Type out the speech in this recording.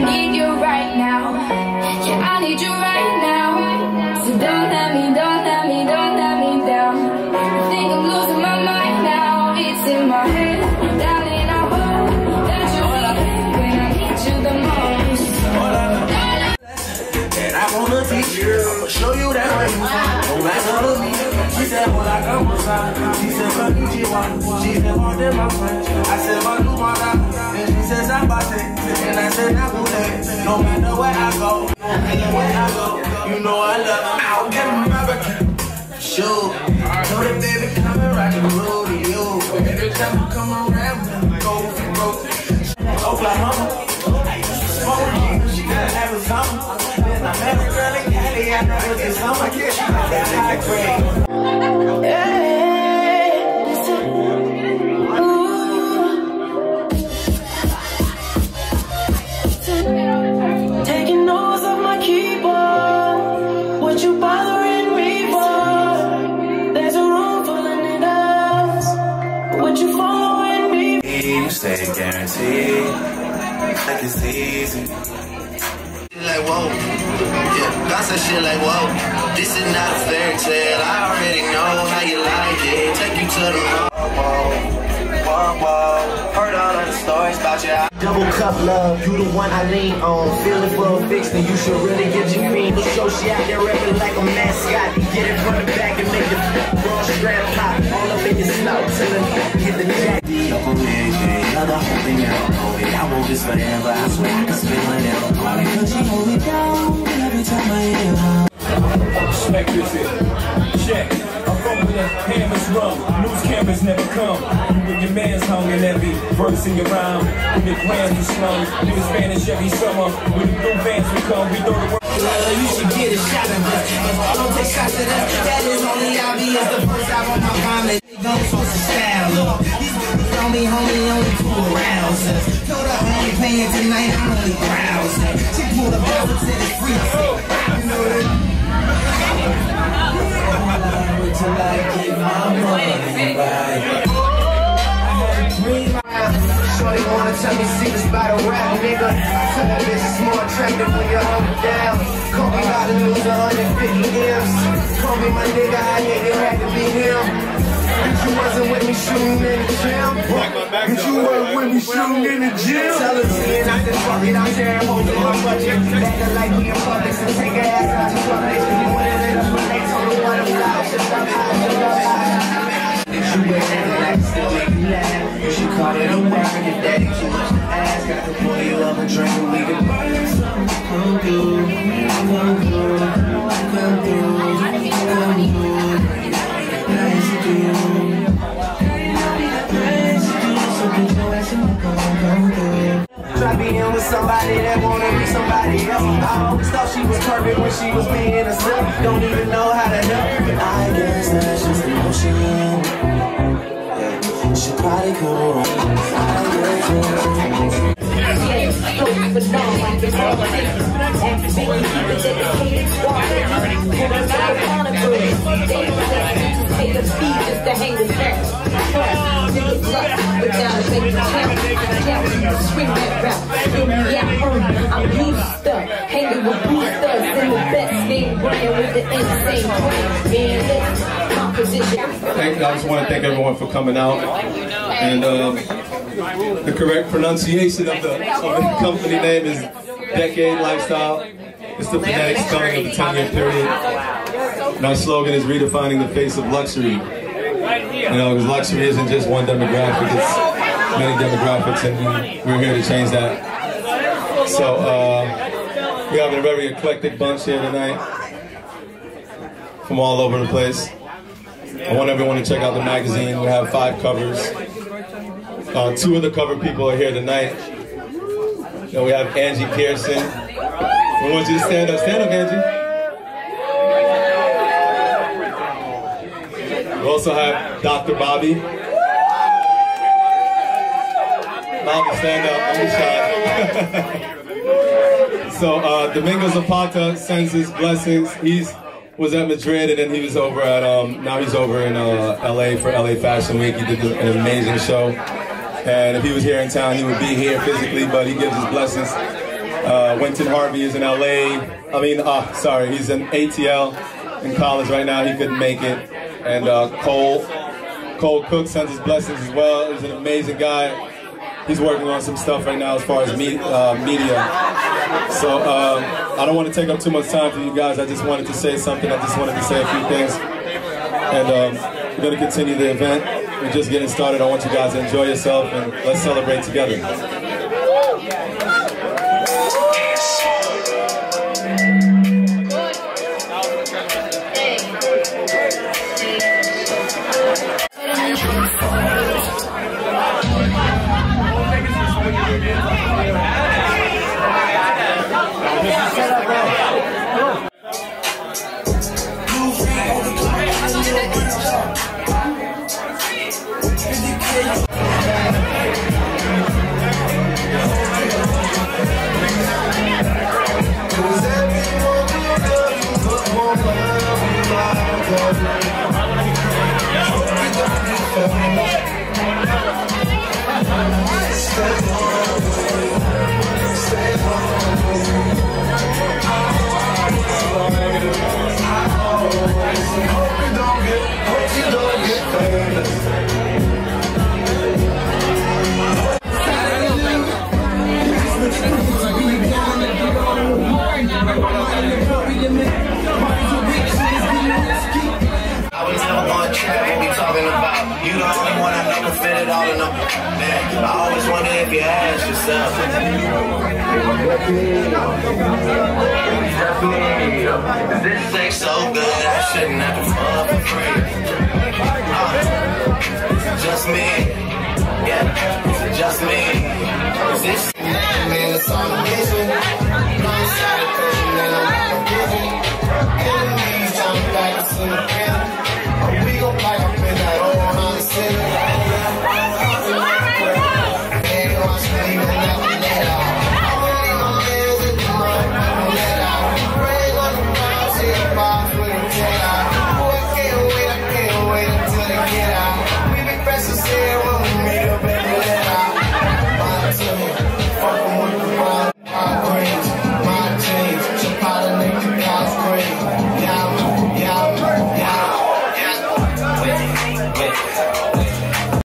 need you right now. Yeah, I need you right now. So don't let me down. I think I'm losing my mind now. It's in my head, darling, I hope that you're here when I need you the most. And I wanna teach you, show you that way. Don't matter to me. She said, well, I come inside. She said, but you she said, more than my friends. I said, but you want that. And she said, Sabate. And I said, Nabule. No matter where I go, you know I love her. I'll get my back. Sure. Know that baby coming right the road to you. Every time you come around, go. Oklahoma. Smoking, she got Arizona. Then I met a girl in Cali, I never get some. I guess she like that high grade. Taking notes of my keyboard. What you bothering me for? There's a room full of niggas. What you following me? You stay guaranteed. Like it's easy. Like whoa, yeah, got some shit like whoa. This is not a fairy tale. I already know how you like it. Take you to the whoa. Heard all of the stories about you. Double cup love, you the one I lean on. Feeling for a fix, then you should really get your feet. Look, show she out there rapping like a mascot. Get it from the back and make the raw strap pop. All up in your snout till it hit the jack. Another whole thing out. I want this forever. I swear I can spend whatever. Cause you hold me down every time I hear her. Respect this here. Check. I'm from with a hammers rum. News cameras never come. You with your man's hung in every verse in your rhyme. When the grams you slung. You in Spanish every summer. When the blue vans will come, we throw the work. You should get a shot of us. Don't take shots at us. That is only obvious. The first album I found that don't supposed to style up. These niggas only to arouse us. Told her I ain't paying tonight, I'm only browsing. She pulled a bell and said it's free. You know that. Till I get my money right. I had a dream. Shorty wanna tell me secrets about a rap nigga. I tell that bitch it's more attractive when you're up and down. Call me about to lose 150 M's. Call me my nigga, I think it had to be him. If you wasn't with me shooting in the gym, if you weren't with me shooting in the gym, tell her to not to fuck it out there and hold it on budget. Acting like we in public, so take her ass out to public. You wanted it up when they told me what I'm about. Just I'm high, if you wear that like still make you laugh. You should call it a whack and your daddy too much to ask. Got to pull you up and drink and we can burn something. Come through. Try being with somebody that wanna be somebody else. I always thought she was perfect when she was being herself. Don't even know how to help. But I guess that's just emotion. Yeah. She probably could. I just want to thank everyone for coming out, and the correct pronunciation of the company name is DEKAD Lifestyle. It's the phonetics spelling of the 10-year period. And our slogan is redefining the face of luxury. You know, because luxury isn't just one demographic, it's many demographics, and we're here to change that. So we have a very eclectic bunch here tonight from all over the place. I want everyone to check out the magazine. We have 5 covers. 2 of the cover people are here tonight. And we have Angie Pearson. We want you to stand up. Stand up, Angie. We also have Dr. Bobby. Bobby, stand up. Don't be shy. So Domingo Zapata sends his blessings. He was at Madrid, and then he was over at now he's over in LA for LA Fashion Week. He did an amazing show, and if he was here in town, he would be here physically, but he gives his blessings. Winton Harvey is in LA. He's in ATL in college right now. He couldn't make it. And Cole Cook sends his blessings as well. He's an amazing guy. He's working on some stuff right now as far as media. So I don't want to take up too much time for you guys. I just wanted to say something. I just wanted to say a few things. And we're going to continue the event. We're just getting started. I want you guys to enjoy yourself and let's celebrate together. I always wonder if you ask yourself. This sex so good, I shouldn't have to fuck for free. Just me, yeah, just me. This man, it's all